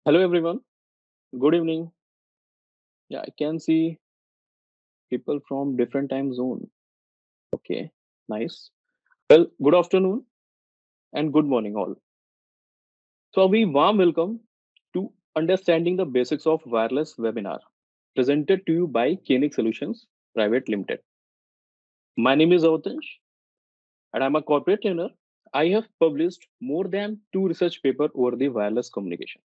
Hello everyone. Good evening. Yeah, I can see people from different time zone. Okay, nice. Well, good afternoon and good morning all. So a very warm welcome to Understanding the Basics of Wireless webinar presented to you by Koenig Solutions Private Limited. My name is Avatansh and I'm a corporate trainer. I have published more than two research papers over the wireless communication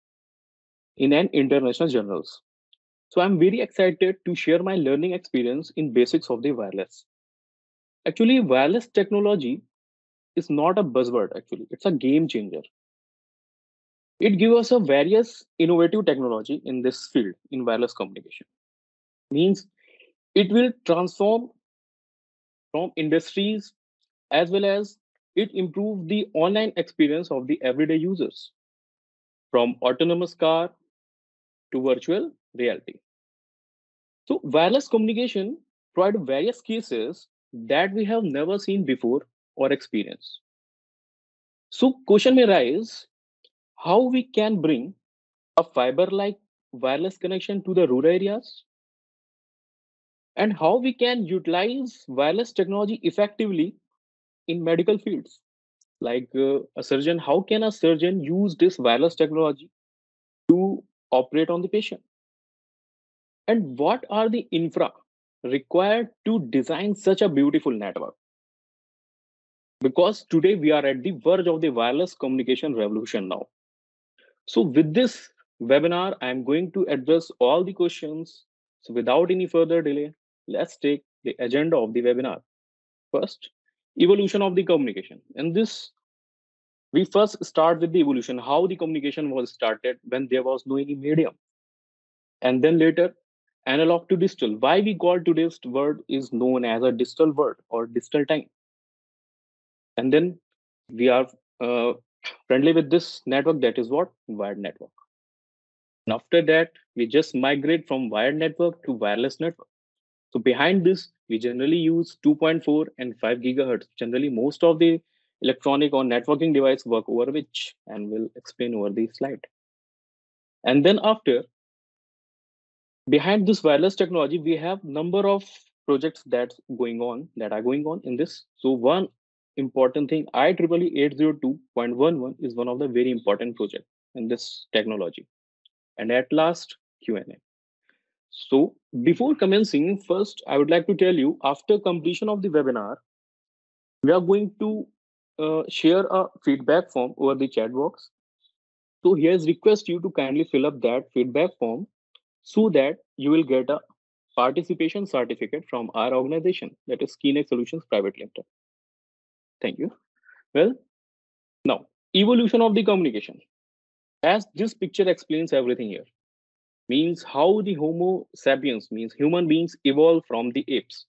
in an international journals. So I'm very excited to share my learning experience in basics of the wireless. Actually, wireless technology is not a buzzword, actually. It's a game changer. It gives us a various innovative technology in this field in wireless communication. Means it will transform from industries as well as it improve the online experience of the everyday users from autonomous car to virtual reality. So wireless communication provide various cases that we have never seen before or experienced. So question may rise how we can bring a fiber like wireless connection to the rural areas and how we can utilize wireless technology effectively in medical fields like a surgeon, how can a surgeon use this wireless technology to operate on the patient, and what are the infra required to design such a beautiful network, because today we are at the verge of the wireless communication revolution now. So with this webinar I am going to address all the questions. So without any further delay, let's take the agenda of the webinar. First, evolution of the communication. And this, we first start with the evolution, how the communication was started when there was no any medium. And then later, analog to digital. Why we call today's word is known as a digital word or digital time. And then we are uh, friendly with this network, that is what? Wired network. And after that, we just migrate from wired network to wireless network. So behind this, we generally use 2.4 and 5 gigahertz. Generally, most of the electronic or networking device work over which, and we'll explain over the slide. And then after, behind this wireless technology, we have number of projects that are going on in this. So one important thing, IEEE 802.11 is one of the very important project in this technology. And at last, Q&A. So before commencing, first, I would like to tell you, after completion of the webinar, we are going to share a feedback form over the chat box. So here's request you to kindly fill up that feedback form so that you will get a participation certificate from our organization, that is Koenig Solutions Private Limited. Thank you. Well, now, evolution of the communication. As this picture explains everything here, means how the Homo sapiens, means human beings, evolved from the apes.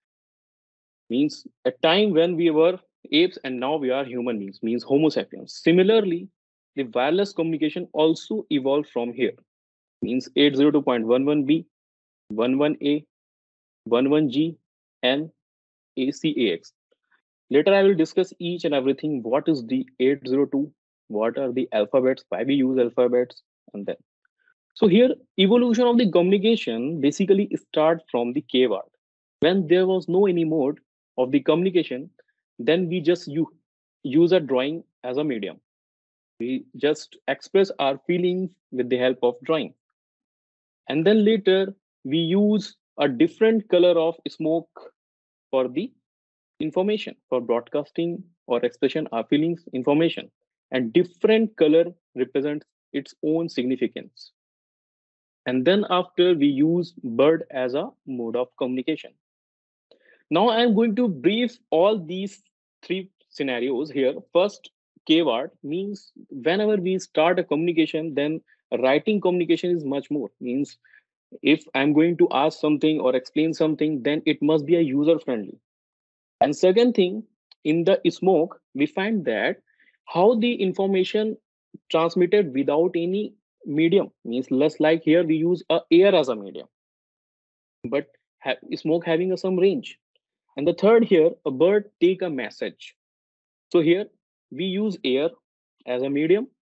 Means a time when we were apes and now we are human beings, means Homo sapiens. Similarly, the wireless communication also evolved from here, means 802.11b, 11a, 11g, and ACAX. Later, I will discuss each and everything. What is the 802? What are the alphabets? Why we use alphabets? And then, so here, evolution of the communication basically start from the cave art. When there was no any mode of the communication, then we just use a drawing as a medium. We just express our feelings with the help of drawing. And then later, we use a different color of smoke for the information, for broadcasting or expression our feelings information, and different color represents its own significance. And then after, we use bird as a mode of communication. Now I'm going to brief all these three scenarios here. First, keyword means whenever we start a communication, then writing communication is much more. Means if I'm going to ask something or explain something, then it must be a user friendly. And second thing, in the smoke, we find that how the information transmitted without any medium, means less like here we use air as a medium, but smoke having some range. And the third here, a bird take a message. So here we use air as a medium,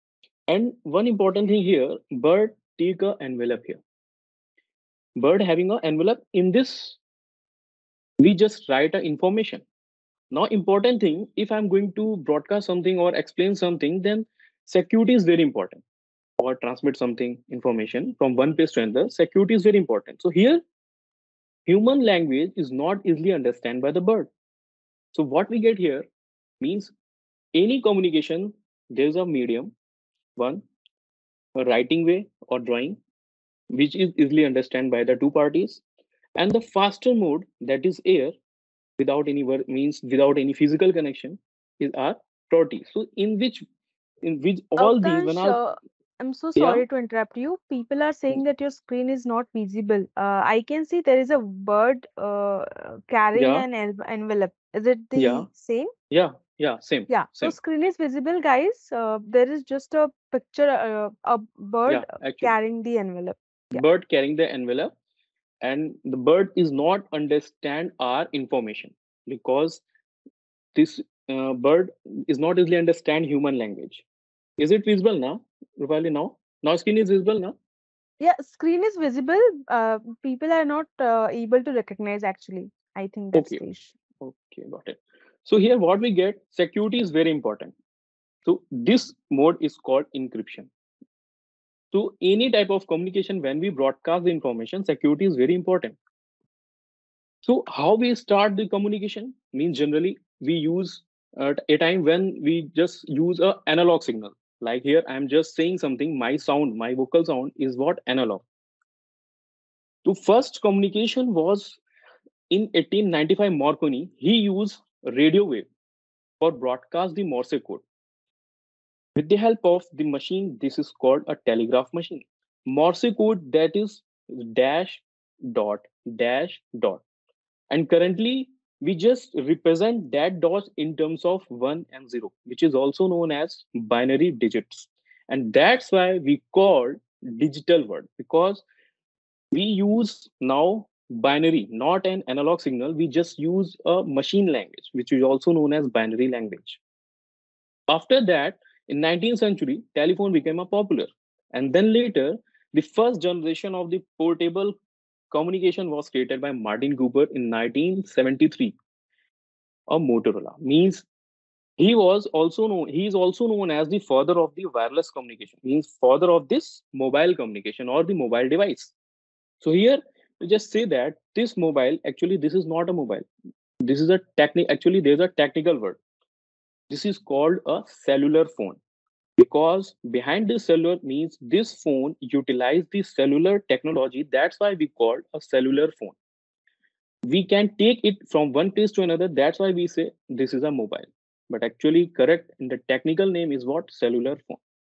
And one important thing here, bird take a envelope here. Bird having a envelope in this, we just write a information. Now, important thing, if I'm going to broadcast something or explain something, then security is very important. Or transmit something information from one place to another, security is very important. So here, human language is not easily understood by the bird. So what we get here means any communication, there's a medium, one, a writing way or drawing, which is easily understood by the two parties, and the faster mode, that is air, without any word, means without any physical connection, is our priority. So in which all these when Avkansh, all, I'm so yeah, sorry to interrupt you. People are saying that your screen is not visible. I can see there is a bird carrying yeah, an envelope. Is it yeah, the same? yeah, yeah, same, Yeah. So same, screen is visible, guys. There is just a picture, a yeah, bird actually, carrying the envelope. Yeah. bird carrying the envelope, and the bird is not understand our information because this bird is not easily understand human language. Is it visible now, Rupali? Now screen is visible now. Yeah, screen is visible. People are not able to recognize actually. I think that's Okay, the issue. okay, got it. So here what we get, security is very important. So this mode is called encryption. So any type of communication, when we broadcast the information, security is very important. So how we start the communication means generally we use at a time when we just use a analog signal. Like here, I'm just saying something. My sound, my vocal sound is what analog. So first communication was in 1895. Marconi he used radio wave for broadcast the Morse code. With the help of the machine, this is called a telegraph machine. Morse code, that is dash dot dash dot. And currently, we just represent that dots in terms of 1 and 0, which is also known as binary digits. And that's why we call digital word, because we use now binary, not an analog signal. We just use a machine language, which is also known as binary language. After that, in 19th century, telephone became a popular. And then later, the first generation of the portable communication was created by Martin Cooper in 1973. A Motorola means he is also known as the father of the wireless communication, means father of this mobile communication or the mobile device. So here we just say that this mobile, actually this is not a mobile. This is a actually there's a technical word. This is called a cellular phone, because behind this cellular means this phone utilize the cellular technology. That's why we call a cellular phone. We can take it from one place to another. That's why we say this is a mobile. But actually, correct in the technical name is what? Cellular phone.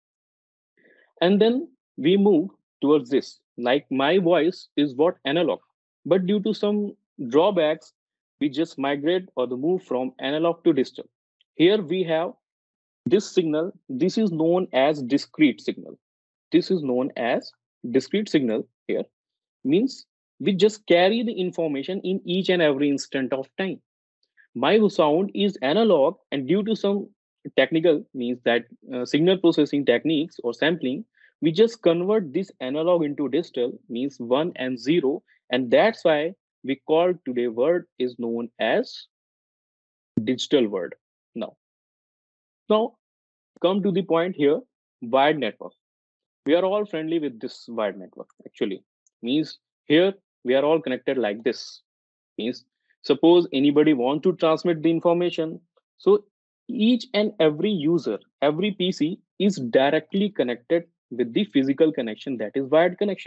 And then we move towards this. Like my voice is what? Analog. But due to some drawbacks, we just migrate or the move from analog to digital. Here we have this signal. This is known as discrete signal. This is known as discrete signal here, means we just carry the information in each and every instant of time. My sound is analog, and due to some technical means that signal processing techniques or sampling, we just convert this analog into digital, means 1 and 0, and that's why we call today word is known as digital word. Now now come to the point here. Wired network, we are all friendly with this wired network. Actually means here we are all connected like this. Means suppose anybody want to transmit the information, so each and every user, every PC is directly connected with the physical connection, that is wired connection.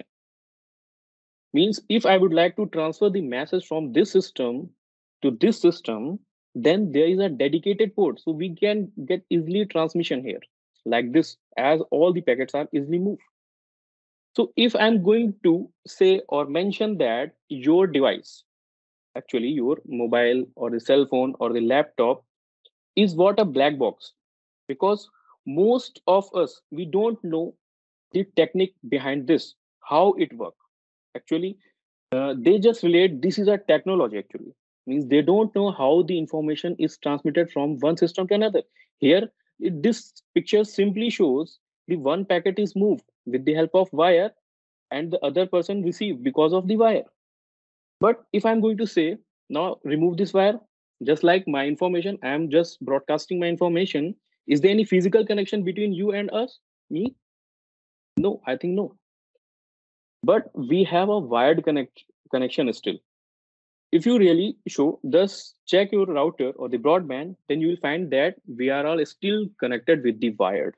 Means if I would like to transfer the message from this system to this system, then there is a dedicated port, so we can get easily transmission here like this, as all the packets are easily moved. So if I'm going to say or mention that your device, actually your mobile or the cell phone or the laptop, is what? A black box. Because most of us, we don't know the technique behind this, how it works. Actually, they just relate this is a technology. Actually means they don't know how the information is transmitted from one system to another. Here this picture simply shows the one packet is moved with the help of wire and the other person receive because of the wire. But if I'm going to say, now remove this wire, just like my information, I am just broadcasting my information. Is there any physical connection between you and us? Me? No, I think no. But we have a wired connection still. If you really show, thus check your router or the broadband, then you will find that we are all still connected with the wired.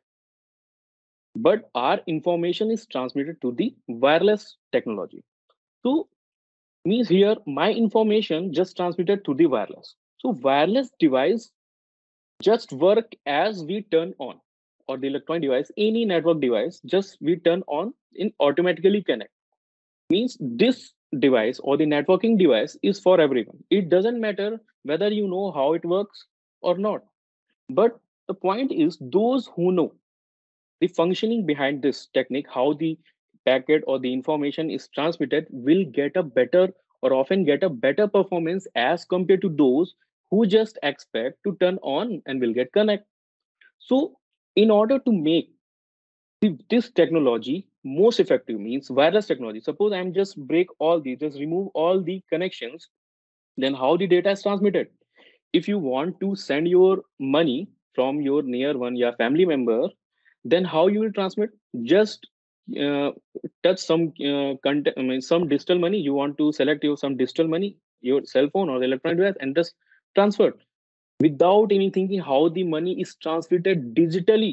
But our information is transmitted to the wireless technology. So means here my information just transmitted to the wireless. So wireless device just work as we turn on, or the electronic device, any network device, just we turn on in automatically connect. Means this device or the networking device is for everyone. It doesn't matter whether you know how it works or not. But the point is those who know the functioning behind this technique, how the packet or the information is transmitted, will get a better or often get a better performance as compared to those who just expect to turn on and will get connect. So in order to make this technology most effective, means wireless technology, suppose I'm just break all these, just remove all the connections, then how the data is transmitted? If you want to send your money from your near one, your family member, then how you will transmit? Just uh, touch some I mean, some digital money. You want to select your some digital money, your cell phone or the electronic device, and just transfer without any thinking how the money is transmitted digitally.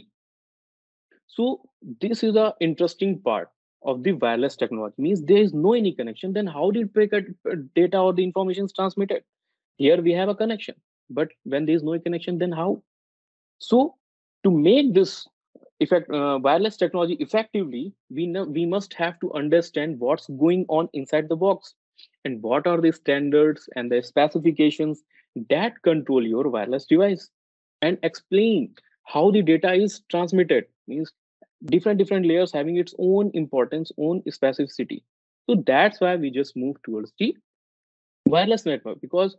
So this is the interesting part of the wireless technology. Means there is no any connection. Then how did packet data or the information is transmitted? Here we have a connection, but when there is no connection, then how? So to make this wireless technology effectively, we must have to understand what's going on inside the box and what are the standards and the specifications that control your wireless device, and explain how the data is transmitted. Means different layers having its own importance, own specificity. So that's why we just move towards the wireless network, because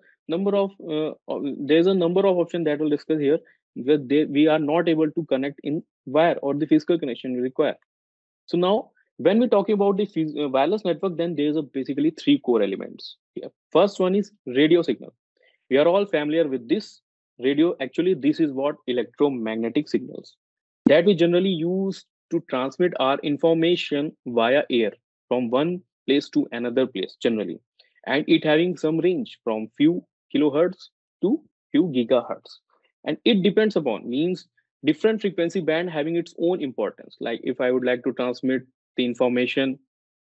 there's a number of options that we'll discuss here where we are not able to connect in wire or the physical connection we require. So now when we're talking about the wireless network, then there's a basically three core elements here. First one is radio signal. We are all familiar with this. Radio, actually this is what electromagnetic signals that we generally use to transmit our information via air from one place to another place generally, and it having some range from few kilohertz to few gigahertz, and it depends upon, means different frequency band having its own importance. Like if I would like to transmit the information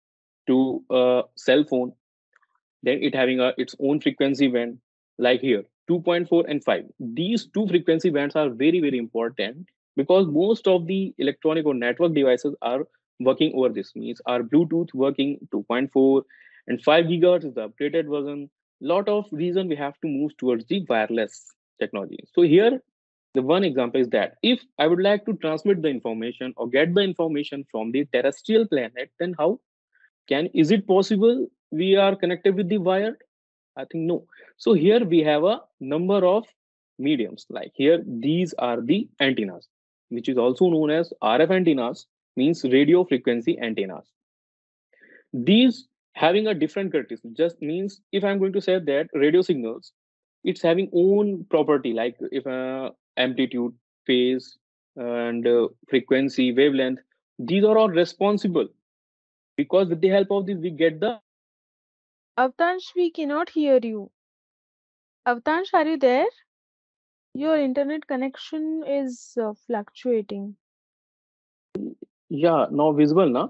to a cell phone, then it having its own frequency band, like here 2.4 and 5. These two frequency bands are very important, because most of the electronic or network devices are working over this, means our bluetooth working 2.4, and 5 gigahertz is the updated version. Lot of reason we have to move towards the wireless technology. So here the one example is that if I would like to transmit the information or get the information from the terrestrial planet, then how can, is it possible we are connected with the wire? I think no. So here we have a number of mediums. Like here, these are the antennas, which is also known as RF antennas, means radio frequency antennas. These having a different characteristic just means, if I'm going to say that radio signals, it's having own property, like if amplitude, phase, and frequency, wavelength. These are all responsible, because with the help of this we get the. Avtansh, we cannot hear you. Avtansh, are you there? Your internet connection is fluctuating. Yeah, now visible now.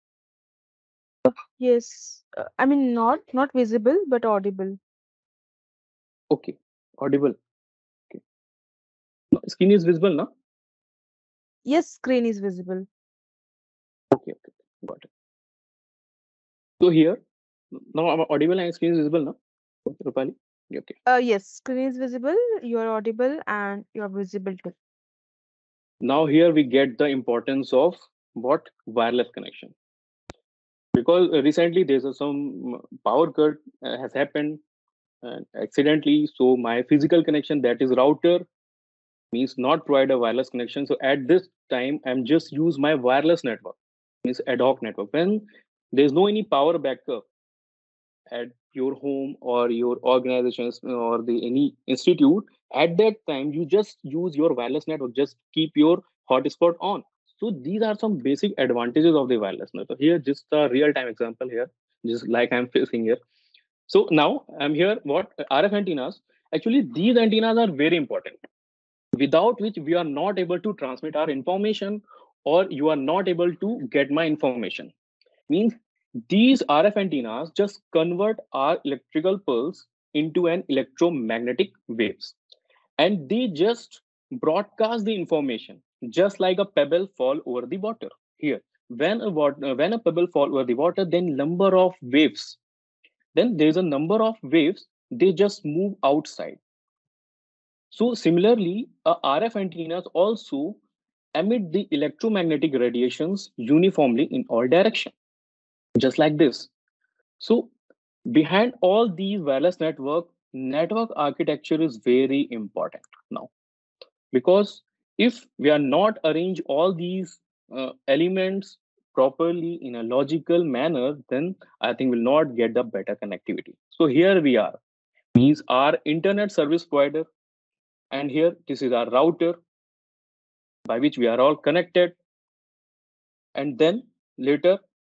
Yes, I mean not visible but audible. Okay, audible. Okay, no, screen is visible now. Yes, screen is visible. Okay, got it. So here, now I'm audible and screen is visible now. Okay, Rupali. Okay. Yes, screen is visible, you are audible and you are visible too. Now here we get the importance of what wireless connection, because recently there's some power cut has happened accidentally. So my physical connection, that is router, means not provide a wireless connection. So at this time, I'm just use my wireless network, means ad hoc network. When there's no any power backup at your home or your organizations or the any institute, at that time you just use your wireless network, just keep your hotspot on. So these are some basic advantages of the wireless network. Here just a real time example here, just like I'm facing here. So now I'm here what RF antennas. Actually these antennas are very important, without which we are not able to transmit our information, or you are not able to get my information. Means these RF antennas just convert our electrical pulse into an electromagnetic waves, and they just broadcast the information just like a pebble fall over the water. Here, when a pebble fall over the water, then number of waves, then there's a number of waves, they just move outside. So similarly, a RF antennas also emit the electromagnetic radiations uniformly in all direction, just like this. So behind all these wireless network architecture is very important now, because if we are not arrange all these elements properly in a logical manner, then I think we'll not get the better connectivity. So here we are, means our internet service provider, and here this is our router by which we are all connected. And then later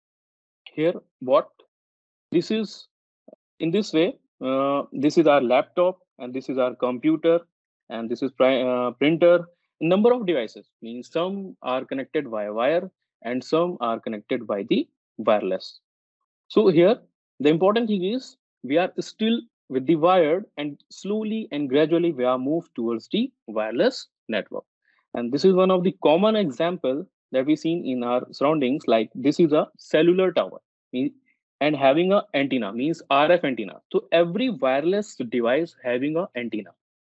here what this is, in this way, this is our laptop and this is our computer and this is printer. Number of devices means some are connected via wire and some are connected by the wireless. So here, the important thing is we are still with the wired, and slowly and gradually we are moved towards the wireless network. And this is one of the common example that we seen in our surroundings. Like this is a cellular tower, and having a antenna means RF antenna. So every wireless device having a antenna,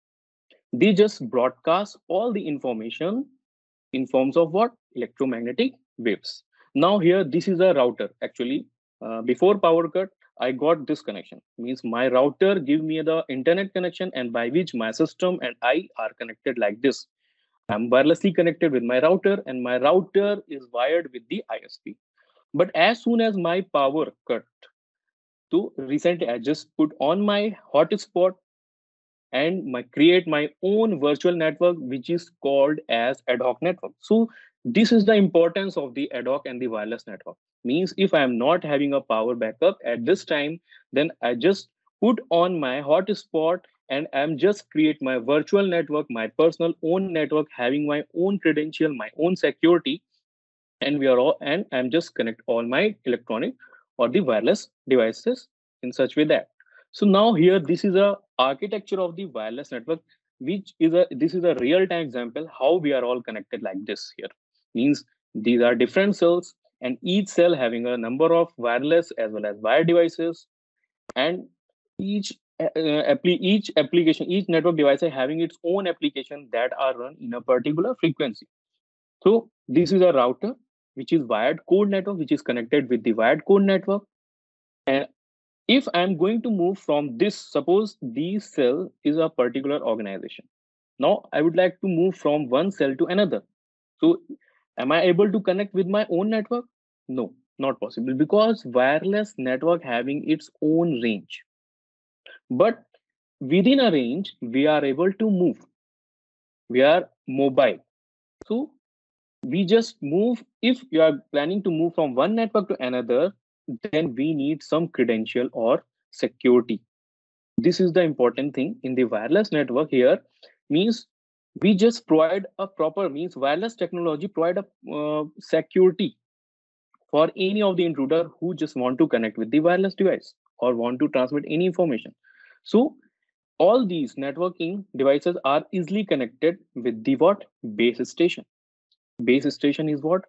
they just broadcast all the information in forms of what? Electromagnetic waves. Now here, this is a router. Actually, before power cut, I got this connection. Means my router give me the internet connection, and by which my system and I are connected like this. I'm wirelessly connected with my router, and my router is wired with the ISP. But as soon as my power cut, so recently I just put on my hotspot and create my own virtual network, which is called as ad hoc network. So this is the importance of the ad hoc and the wireless network. Means if I am not having a power backup at this time, then I just put on my hotspot and I'm just create my virtual network, my personal own network, having my own credential, my own security, and we are all, and I'm just connect all my electronic or the wireless devices in such way that. So now here this is a architecture of the wireless network, which is a this is a real time example how we are all connected like this here. Means these are different cells, and each cell having a number of wireless as well as wired devices, and each each application, each network device having its own application that are run in a particular frequency. So this is a router, which is wired code network, which is connected with the wired code network. And if I'm going to move from this, suppose this cell is a particular organization. Now I would like to move from one cell to another. So am I able to connect with my own network? No, not possible, because wireless network having its own range. But within a range, we are able to move. We are mobile. So we just move. If you are planning to move from one network to another, then we need some credential or security. This is the important thing in the wireless network here. Means we just provide a proper, means wireless technology provide a security for any of the intruder who just want to connect with the wireless device or want to transmit any information. So all these networking devices are easily connected with the what? Base station. Base station is what?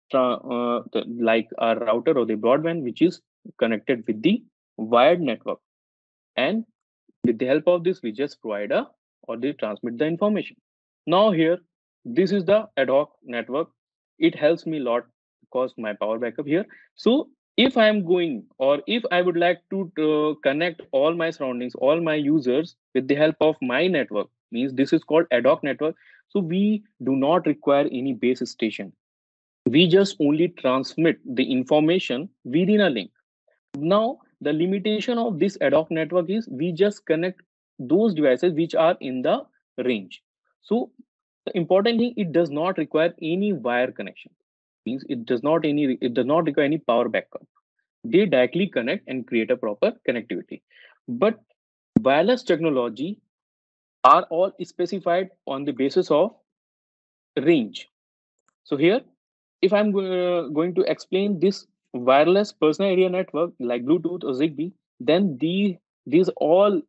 Like a router or the broadband, which is connected with the wired network. And with the help of this, we just provide a or they transmit the information. Now here, this is the ad hoc network. It helps me a lot because my power backup here. So if I am going, or if I would like to connect all my surroundings, all my users with the help of my network, means this is called ad hoc network. So we do not require any base station. We just only transmit the information within a link. Now the limitation of this ad hoc network is we just connect those devices which are in the range. So the important thing, it does not require any wire connection, means it does not require any power backup. They directly connect and create a proper connectivity. But wireless technology are all specified on the basis of range. So here, if I'm going to explain this wireless personal area network like Bluetooth or Zigbee, then these all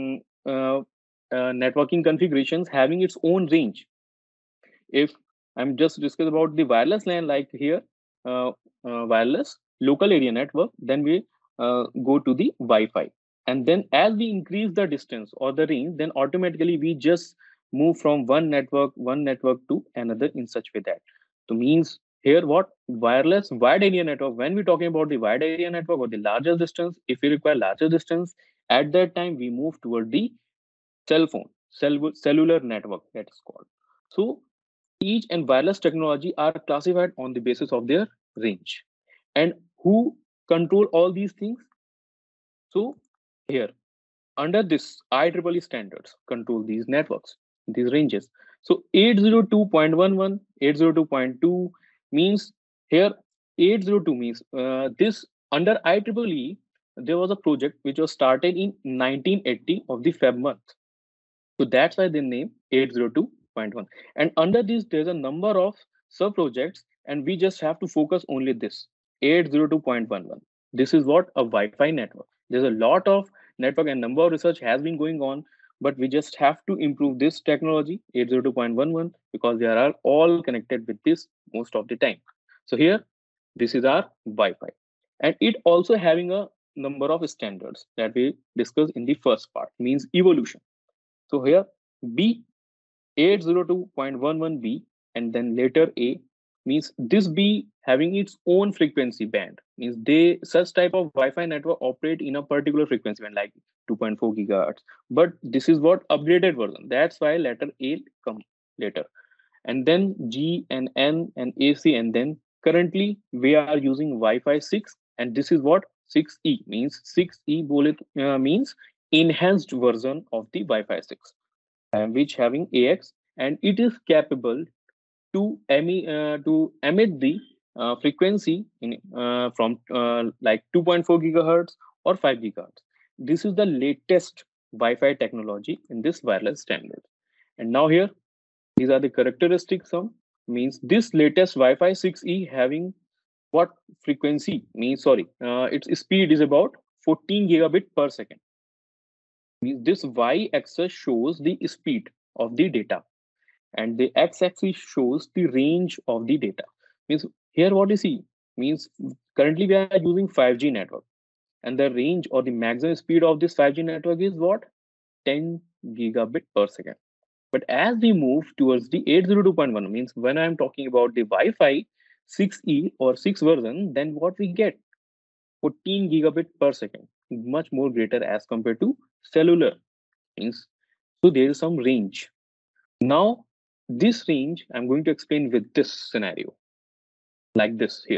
networking configurations having its own range. If I'm just discuss about the wireless LAN, like here, wireless local area network, then we go to the Wi-Fi, and then as we increase the distance or the range, then automatically we just move from one network to another in such way that. So means here what wireless wide area network. When we're talking about the wide area network or the larger distance, if we require larger distance, at that time we move toward the cell phone, cellular network that is called. So each and wireless technology are classified on the basis of their range. And who control all these things? So here, under this IEEE standards control these networks, these ranges. So 802.11, 802.2 means here 802 means this under IEEE there was a project which was started in 1980 of the Feb month. So that's why they name 802.1. And under this, there's a number of sub projects, and we just have to focus only this 802.11. This is what a Wi-Fi network. There's a lot of network and number of research has been going on, but we just have to improve this technology 802.11 because they are all connected with this most of the time. So here, this is our Wi-Fi, and it also having a number of standards that we discussed in the first part, means evolution. So here B 802.11b and then later A means this B having its own frequency band, means they such type of Wi-Fi network operate in a particular frequency band like 2.4 gigahertz. But this is what upgraded version. That's why letter A come later. And then G and N and AC, and then currently we are using Wi-Fi 6, and this is what 6E means. 6E bullet means enhanced version of the Wi-Fi 6, which having AX, and it is capable to emit the frequency from like 2.4 gigahertz or 5 gigahertz. This is the latest Wi-Fi technology in this wireless standard. And now here, these are the characteristics of, means this latest Wi-Fi 6E having what frequency means, sorry, its speed is about 14 gigabit per second. Means this y-axis shows the speed of the data and the x-axis shows the range of the data. Means here what you see means currently we are using 5G network, and the range or the maximum speed of this 5G network is what 10 gigabit per second. But as we move towards the 802.1, means when I'm talking about the Wi-Fi 6E or 6 version, then what we get 14 gigabit per second, much more greater as compared to cellular. Means so there is some range. Now this range I'm going to explain with this scenario, like this here,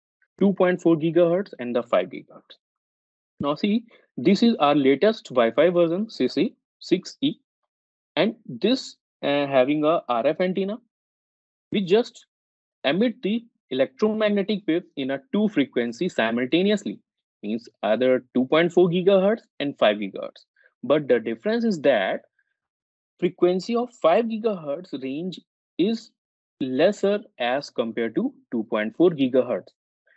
2.4 gigahertz and the 5 gigahertz. Now see, this is our latest Wi-Fi version CC 6E, and this having a RF antenna. We just emit the electromagnetic waves in a two frequency simultaneously, means either 2.4 gigahertz and 5 gigahertz. But the difference is that frequency of 5 gigahertz range is lesser as compared to 2.4 gigahertz.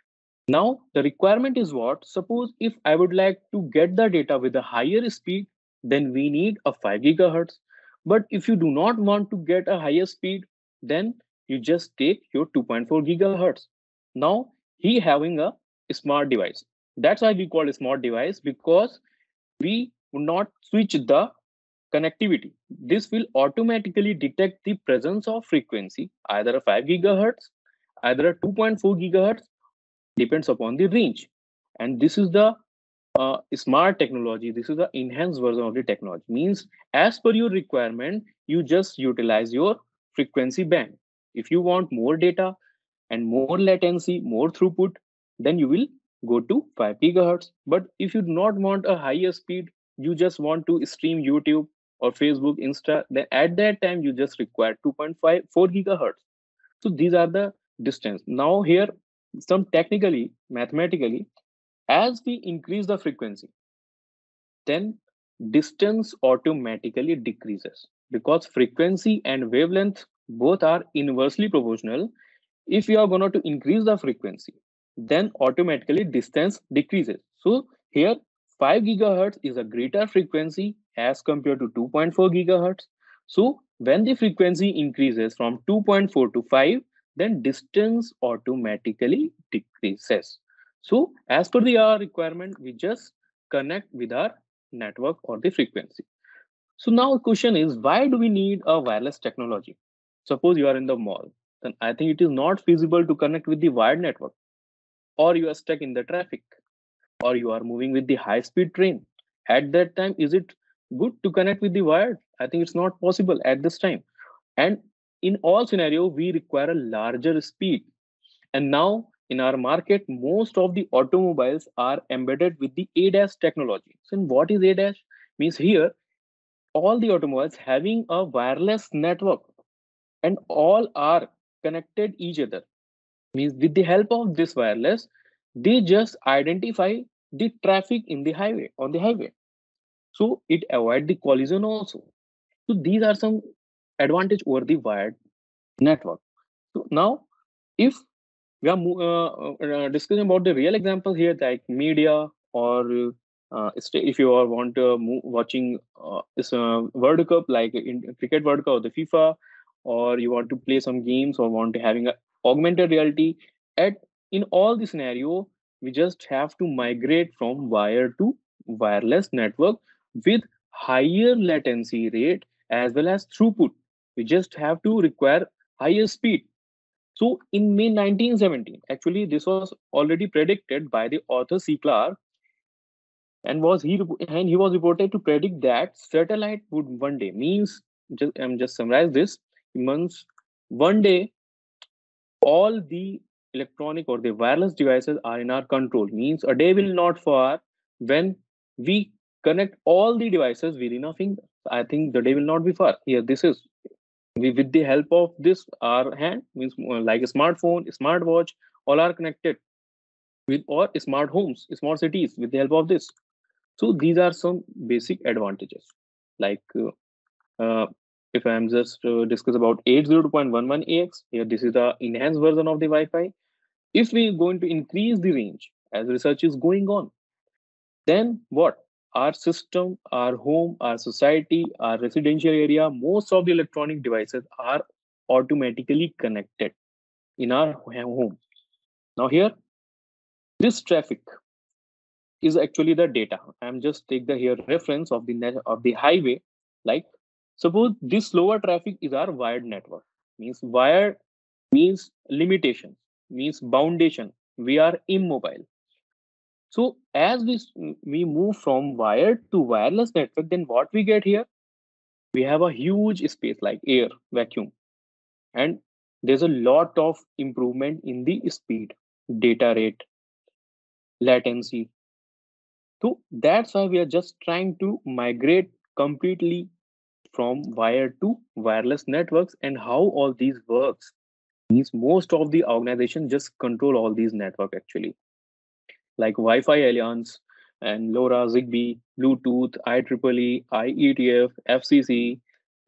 Now the requirement is what? Suppose if I would like to get the data with a higher speed, then we need a 5 gigahertz. But if you do not want to get a higher speed, then you just take your 2.4 gigahertz. Now he having a smart device. That's why we call a smart device, because we would not switch the connectivity. This will automatically detect the presence of frequency, either a 5 gigahertz, either a 2.4 gigahertz, depends upon the range. And this is the smart technology. This is the enhanced version of the technology. Means as per your requirement, you just utilize your frequency band. If you want more data and more latency, more throughput, then you will go to 5 gigahertz. But if you do not want a higher speed, you just want to stream YouTube or Facebook, Insta, then at that time you just require 2.54 gigahertz. So these are the distance. Now here, some technically, mathematically, as we increase the frequency, then distance automatically decreases because frequency and wavelength both are inversely proportional. If you are going to increase the frequency, then automatically distance decreases. So here 5 gigahertz is a greater frequency as compared to 2.4 gigahertz. So when the frequency increases from 2.4 to 5, then distance automatically decreases. So as per the our requirement, we just connect with our network or the frequency. So now the question is, why do we need a wireless technology? Suppose you are in the mall, then I think it is not feasible to connect with the wired network, or you are stuck in the traffic, or you are moving with the high speed train. At that time, is it good to connect with the wired? I think it's not possible at this time. And in all scenario, we require a larger speed. And now in our market, most of the automobiles are embedded with the ADAS technology. So what is ADAS? Means here all the automobiles having a wireless network and all are connected each other. Means with the help of this wireless, they just identify the traffic in the highway on the highway. So it avoid the collision also. So these are some advantage over the wired network. So now if we are discussing about the real examples here, like media or if you are want to watching this World Cup, like in cricket World Cup or the FIFA, or you want to play some games or want to having a augmented reality. At in all the scenario, we just have to migrate from wire to wireless network with higher latency rate as well as throughput. We just have to require higher speed. So in May 1917, actually this was already predicted by the author C. Clarke, and he was reported to predict that satellite would one day means just summarize this means one day all the electronic or the wireless devices are in our control. Means a day will not far when we connect all the devices within a finger. I think the day will not be far. Here, this is we with the help of this our hand means like a smartphone, a smartwatch, all are connected with or smart homes, smart cities with the help of this. So these are some basic advantages. Like if I'm just discuss about 802.11ax, here this is the enhanced version of the Wi-Fi. If we're going to increase the range as research is going on, then what? Our system, our home, our society, our residential area, most of the electronic devices are automatically connected in our home. Now here, this traffic is actually the data. I'm just take the here reference of the net of the highway. Like suppose this slower traffic is our wired network. Means wired means limitation, means foundation. We are immobile. So as we move from wired to wireless network, then what we get here? We have a huge space like air, vacuum, and there's a lot of improvement in the speed, data rate, latency. So that's why we are just trying to migrate completely from wired to wireless networks and how all these works. Means most of the organization just control all these network actually, like Wi-Fi Alliance and LoRa, Zigbee, Bluetooth, IEEE, IETF, FCC,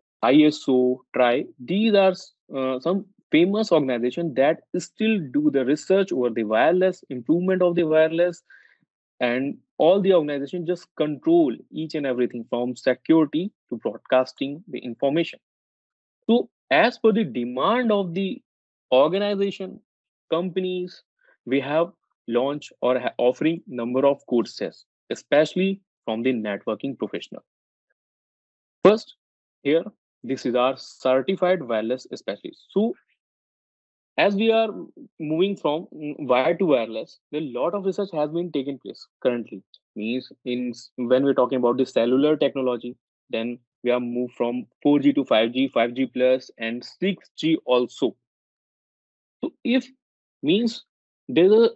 ISO, TRI. These are some famous organizations that still do the research over the wireless, improvement of the wireless, and all the organizations just control each and everything from security to broadcasting the information. So as per the demand of the organization, companies, we have launched or offering number of courses, especially from the networking professional. First, here, this is our certified wireless specialist. So as we are moving from wire to wireless, a lot of research has been taken place currently. Means in when we're talking about the cellular technology, then We have moved from 4G to 5G, 5G plus, and 6G also. So if means there's a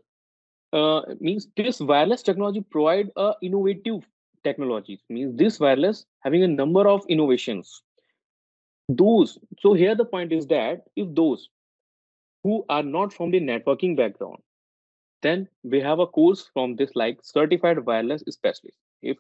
means this wireless technology provide a innovative technologies, means this wireless having a number of innovations. Those, so here the point is that if those who are not from the networking background, then we have a course from this like certified wireless specialist. If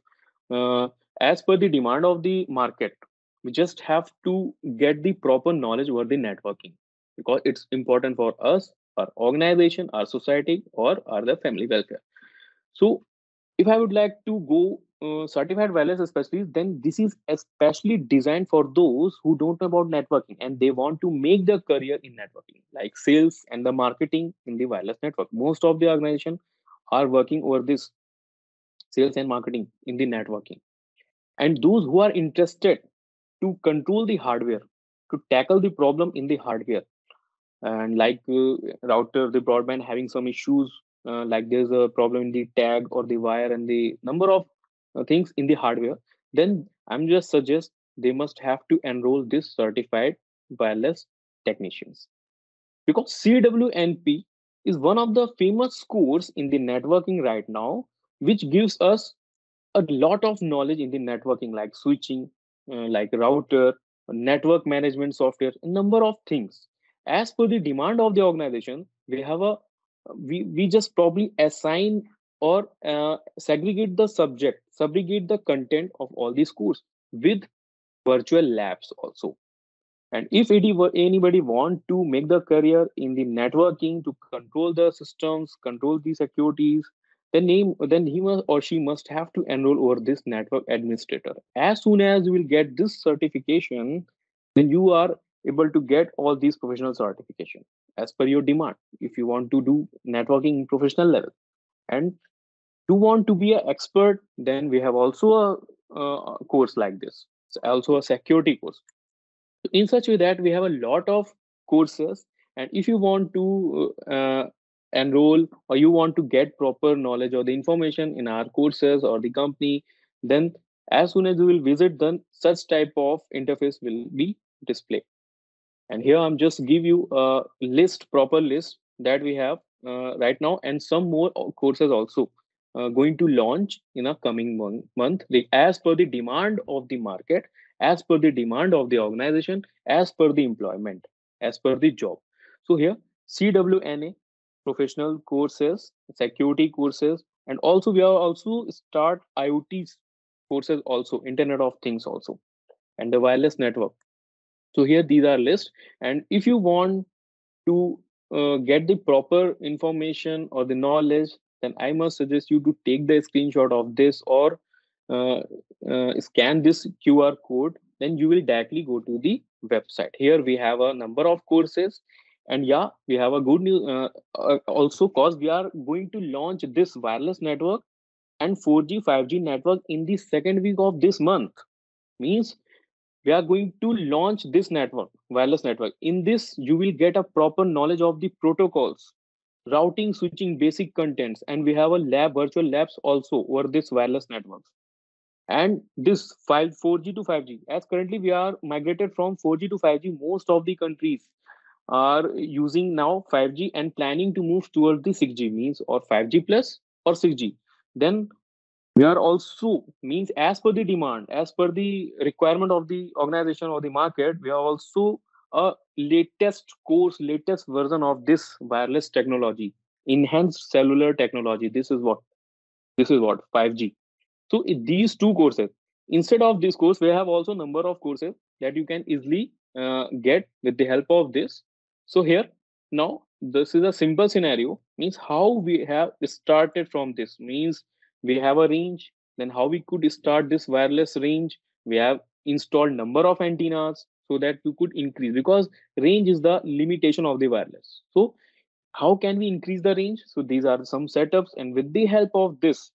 as per the demand of the market, we just have to get the proper knowledge over the networking, because it's important for us, our organization, our society, or our the family welfare. So if I would like to go certified wireless specialist, then this is especially designed for those who don't know about networking and they want to make their career in networking, like sales and the marketing in the wireless network. Most of the organization are working over this sales and marketing in the networking. And those who are interested to control the hardware, to tackle the problem in the hardware, and like router the broadband having some issues, like there's a problem in the tag or the wire and the number of things in the hardware, then I'm just suggest they must have to enroll this certified wireless technicians, because CWNP is one of the famous course in the networking right now, which gives us a lot of knowledge in the networking, like switching, like router, network management software, a number of things. As per the demand of the organization, we have a we just probably assign or segregate the subject, segregate the content of all these courses with virtual labs also. And if anybody want to make the career in the networking to control the systems, control the securities, then he must or she must have to enroll over this network administrator. As soon as you will get this certification, then you are able to get all these professional certification as per your demand. If you want to do networking in professional level and you want to be an expert, then we have also a course like this. It's also a security course in such way that we have a lot of courses. And if you want to enroll or you want to get proper knowledge or the information in our courses or the company, then as soon as you will visit, then such type of interface will be displayed. And here I'm just give you a list, proper list that we have right now, and some more courses also going to launch in a coming month, as per the demand of the market, as per the demand of the organization, as per the employment, as per the job. So here CWNA professional courses, security courses, and also we are also start IoT courses also, Internet of Things also, and the wireless network. So here these are list. And if you want to get the proper information or the knowledge, then I must suggest you to take the screenshot of this or uh, scan this QR code. Then you will directly go to the website. Here we have a number of courses. And yeah, we have a good news also, cause we are going to launch this wireless network and 4G 5G network in the second week of this month. Means we are going to launch this network, wireless network. In this you will get a proper knowledge of the protocols, routing, switching, basic contents, and we have a lab, virtual labs also over this wireless networks. And this 4G to 5G, as currently we are migrated from 4G to 5G, most of the countries are using now 5G and planning to move towards the 6G, means or 5G plus or 6G. Then we are also, means as per the demand, as per the requirement of the organization or the market, we are also a latest course, latest version of this wireless technology, enhanced cellular technology. This is what 5G. So these two courses, instead of this course, we have also number of courses that you can easily get with the help of this. So here now this is a simple scenario, means how we have started from this, means we have a range, then how we could start this wireless range. We have installed number of antennas so that we could increase, because range is the limitation of the wireless. So how can we increase the range? So these are some setups, and with the help of this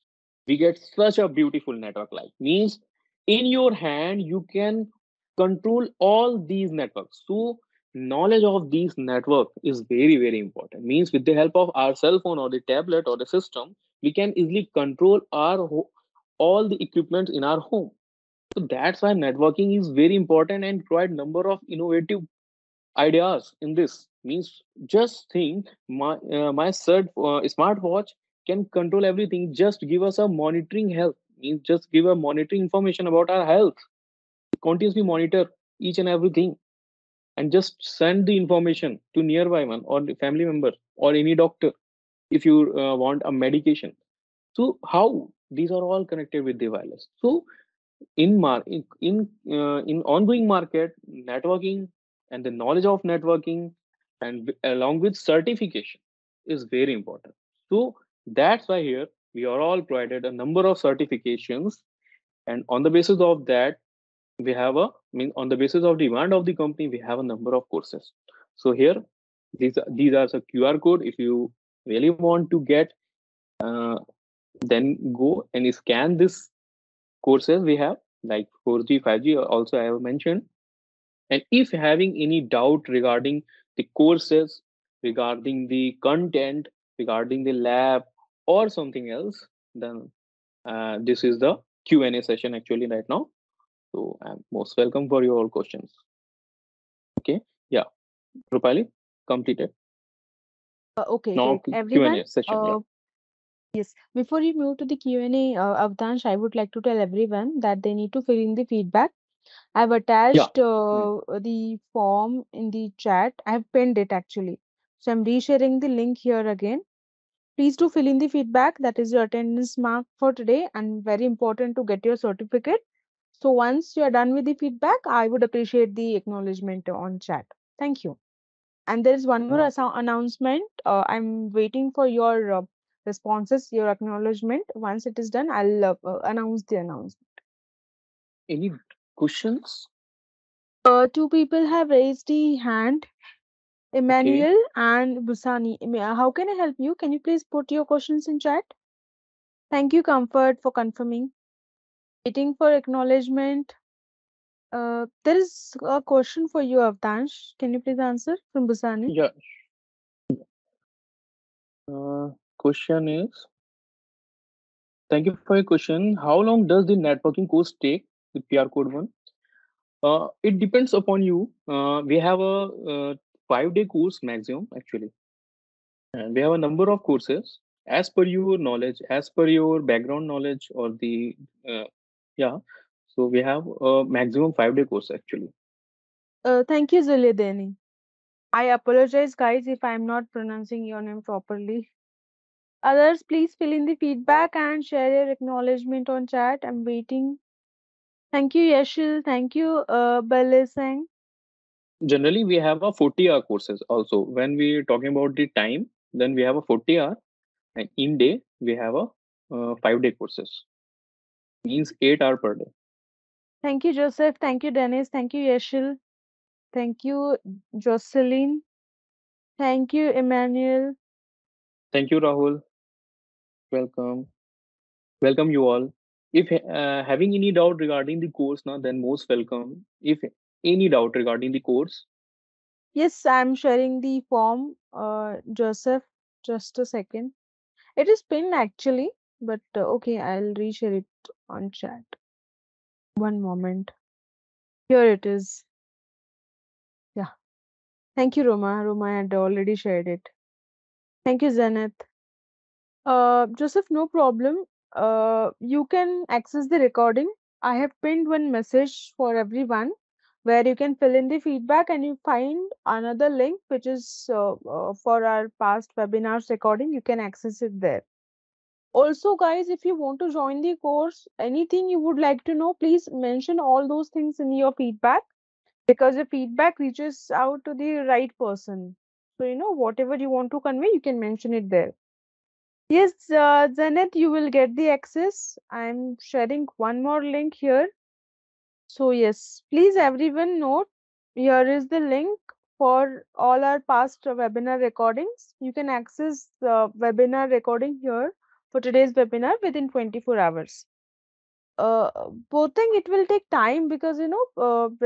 we get such a beautiful network, like means in your hand you can control all these networks. So knowledge of these network is very very important, means with the help of our cell phone or the tablet or the system, we can easily control our all the equipment in our home. So that's why networking is very important and provide number of innovative ideas in this. Means just think my smartwatch can control everything. Just give us a monitoring health. Means just give a monitoring information about our health. Continuously monitor each and everything and just send the information to nearby one or the family member or any doctor if you want a medication. So how these are all connected with the wireless. So in ongoing market, networking and the knowledge of networking and along with certification is very important. So that's why here we are all provided a number of certifications, and on the basis of that we have a mean on the basis of demand of the company we have a number of courses. So here these are the QR code. If you really want to get uh, then go and scan this courses we have like 4G 5G also I have mentioned. And if having any doubt regarding the courses, regarding the content, regarding the lab or something else, then this is the Q&A session actually right now. So I'm most welcome for your questions. Okay. Yeah. Rupali, completed. Okay, Now great. Everyone, Q&A session. Yeah. yes, before you move to the Q&A, Avdansh, I would like to tell everyone that they need to fill in the feedback. I've Yeah. attached Mm. the form in the chat. I've pinned it actually. So I'm resharing the link here again. Please do fill in the feedback. That is your attendance mark for today and very important to get your certificate. So once you are done with the feedback, I would appreciate the acknowledgement on chat. Thank you. And there is one more Uh, announcement. I'm waiting for your responses, your acknowledgement. Once it is done, I'll announce the announcement. any questions? Two people have raised the hand, Okay. Emmanuel and Busani. How can I help you? Can you please put your questions in chat? Thank you, Comfort, for confirming. Waiting for acknowledgement. There is a question for you, Avtansh. Can you please answer from Busani? Yeah. Question is, thank you for your question. How long does the networking course take? The PR code one. It depends upon you. We have a 5 day course maximum actually, and we have a number of courses as per your knowledge, as per your background knowledge, or the uh, yeah. So we have a maximum 5 day course actually. Thank you, Zuledeni. I apologize, guys, if I'm not pronouncing your name properly. Others, please fill in the feedback and share your acknowledgement on chat. I'm waiting. Thank you, Yashil. Thank you, Balisang. Generally, we have a 40-hour courses also. When we're talking about the time, then we have a 40 hour, and in day we have a 5 day courses. Means 8 hour per day. Thank you, Joseph. Thank you, Dennis. Thank you, Yashil. Thank you, Jocelyn. Thank you, Emmanuel. Thank you, Rahul. Welcome. Welcome you all. If having any doubt regarding the course now, then most welcome. If any doubt regarding the course, Yes, I'm sharing the form, Joseph. Just a second. It is pinned actually, but okay, I'll reshare it on chat. One moment. Here it is. Yeah. Thank you, Roma. Roma had already shared it. Thank you, Zenith. Joseph, no problem. You can access the recording. I have pinned one message for everyone where you can fill in the feedback and you find another link which is for our past webinars recording. You can access it there. Also, guys, if you want to join the course, anything you would like to know, please mention all those things in your feedback because the feedback reaches out to the right person. So, whatever you want to convey, you can mention it there. Yes, Janet, you will get the access. I'm sharing one more link here. So, yes, please everyone note here is the link for all our past webinar recordings. You can access the webinar recording here for today's webinar within 24 hours. Both thing it will take time because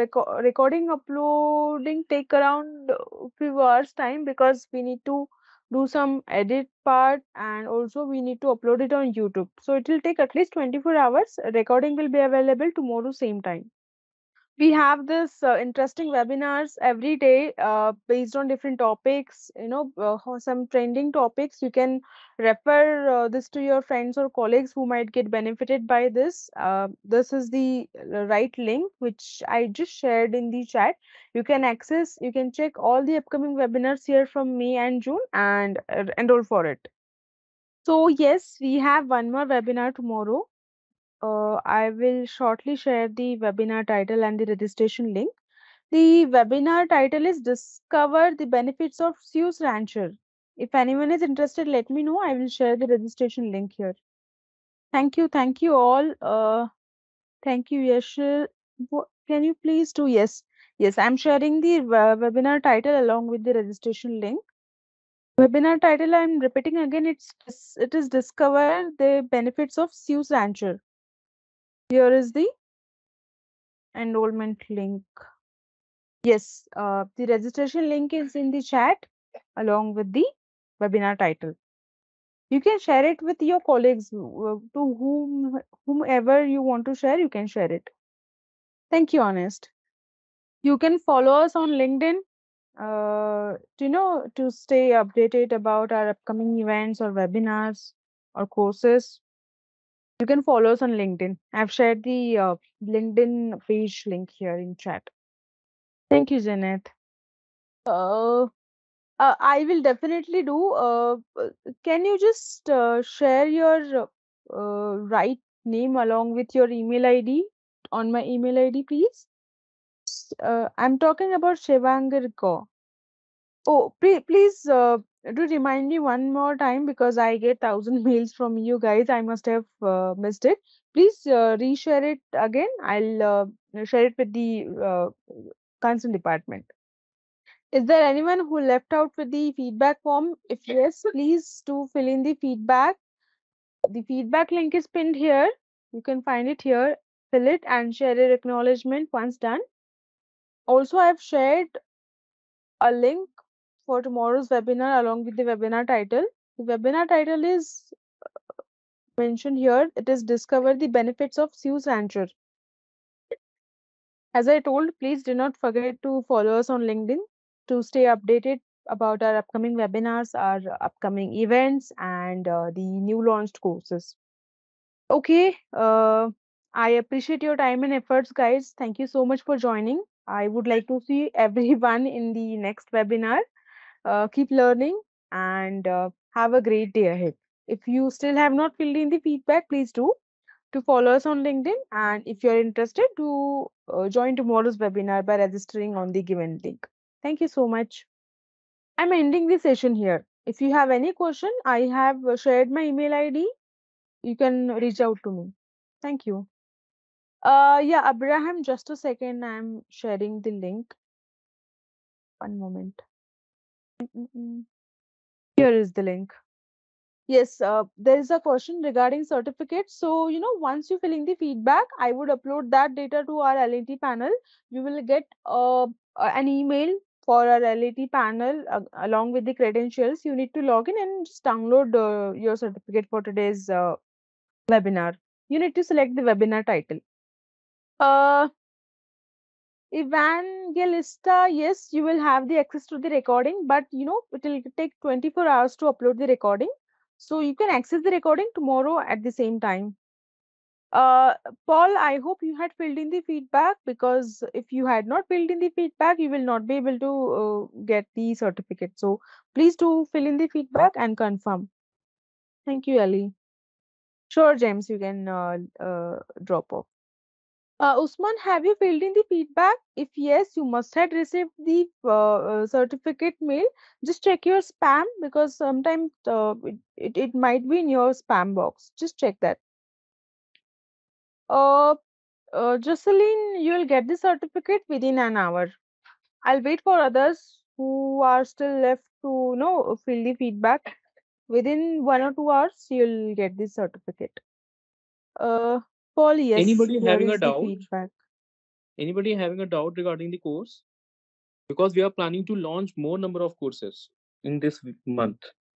recording uploading take around few hours time because we need to do some edit part, and also we need to upload it on YouTube. So it will take at least 24 hours. Recording will be available tomorrow same time. We have this interesting webinars every day based on different topics, some trending topics. You can refer this to your friends or colleagues who might get benefited by this. This is the right link which I just shared in the chat. You can access, you can check all the upcoming webinars here from May and June, and enroll for it. So yes, we have one more webinar tomorrow. I will shortly share the webinar title and the registration link. The webinar title is Discover the Benefits of Seuss Rancher. If anyone is interested, let me know. I will share the registration link here. Thank you all. Thank you, Yashil. Can you please do? Yes, yes, I'm sharing the webinar title along with the registration link. Webinar title, I'm repeating again, it is Discover the Benefits of Seuss Rancher. Here is the enrollment link. Yes, the registration link is in the chat along with the webinar title. You can share it with your colleagues to whomever you want to share, you can share it. Thank you, Honest. You can follow us on LinkedIn to stay updated about our upcoming events or webinars or courses. You can follow us on LinkedIn. I've shared the LinkedIn page link here in chat. Thank you, Janet. Uh, I will definitely do. Can you just share your right name along with your email ID on my email ID, please? I'm talking about Shivangar. Oh, please do remind me one more time because I get thousand mails from you guys. I must have missed it. Please reshare it again. I'll share it with the concerned department. Is there anyone who left out with the feedback form? If yes, please do fill in the feedback. The feedback link is pinned here. You can find it here. Fill it and share your acknowledgement once done. Also, I've shared a link for tomorrow's webinar along with the webinar title. The webinar title is mentioned here. It is Discover the Benefits of Seuss Rancher. As I told, please do not forget to follow us on LinkedIn to stay updated about our upcoming webinars, our upcoming events, and the new launched courses. Okay, I appreciate your time and efforts, guys. Thank you so much for joining. I would like to see everyone in the next webinar. Keep learning and have a great day ahead. If you still have not filled in the feedback, please do to follow us on LinkedIn. And if you're interested, to join tomorrow's webinar by registering on the given link. Thank you so much. I'm ending the session here. If you have any question, I have shared my email ID. You can reach out to me. Thank you. Yeah, Abraham, just a second. I'm sharing the link. One moment. Mm-mm. Here is the link. Yes, there is a question regarding certificates. So, once you fill in the feedback, I would upload that data to our LAT panel. You will get an email for our LAT panel along with the credentials. You need to log in and just download your certificate for today's webinar. You need to select the webinar title. Uh, Evangelista, yes, you will have the access to the recording, but it will take 24 hours to upload the recording. So you can access the recording tomorrow at the same time. Uh, Paul, I hope you had filled in the feedback because if you had not filled in the feedback, you will not be able to get the certificate. So please do fill in the feedback and confirm. Thank you, Ellie. Sure, James, you can drop off. Usman, have you filled in the feedback? If yes, you must have received the certificate mail. Just check your spam because sometimes it might be in your spam box. Just check that. Uh, Jocelyn, you'll get the certificate within an hour. I'll wait for others who are still left to fill the feedback. Within 1 or 2 hours, you'll get the certificate. Uh, Paul, yes, Anybody here having a is the doubt? feedback. Anybody having a doubt regarding the course? Because we are planning to launch more number of courses in this month.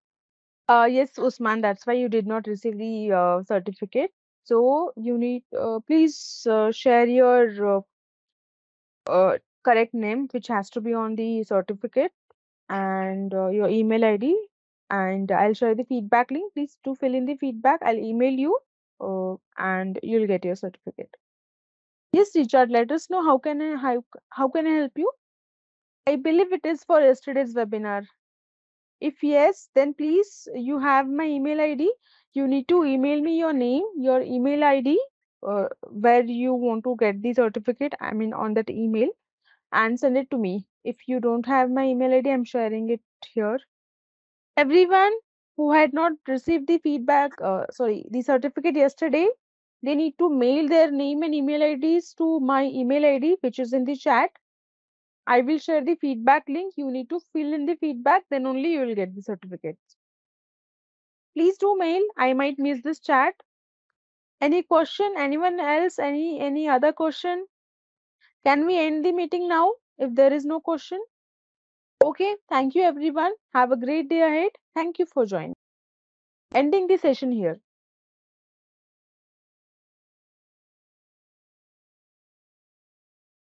Yes, Usman, that's why you did not receive the certificate. So you need, please share your correct name, which has to be on the certificate, and your email ID. And I'll share the feedback link. Please do fill in the feedback. I'll email you, and you'll get your certificate. Yes, Richard, let us know how can I help you? I believe it is for yesterday's webinar. If yes, then please, you have my email ID. You need to email me your name, your email ID, where you want to get the certificate, I mean, on that email, and send it to me. If you don't have my email ID, I'm sharing it here. Everyone who had not received the the certificate yesterday, they need to mail their name and email IDs to my email ID, which is in the chat. I will share the feedback link. You need to fill in the feedback, then only you will get the certificate. Please do mail. I might miss this chat. Any question? Anyone else? Any other question? Can we end the meeting now if there is no question? Okay. Thank you everyone. Have a great day ahead. Thank you for joining. Ending the session here.